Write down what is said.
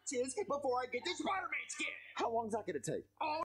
patches before I get to Spider-Man skin. How long's that gonna take? Oh,